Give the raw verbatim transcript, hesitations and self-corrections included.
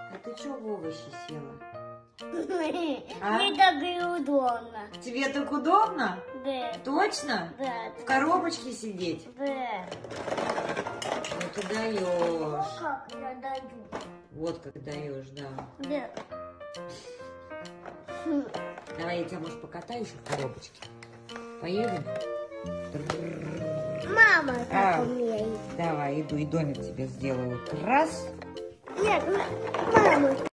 А ты что в овощи села? А? Мне так удобно. Тебе так удобно? Да. Точно? Да. В коробочке сидеть? Да. Ну ты даешь. Вот как я даю. Вот как даешь, да. Да. Давай я тебя, может, покатаю еще в коробочке. Поедем? Мама как А, умеет. Давай, иду и домик тебе сделаю. Раз. Нет, мама.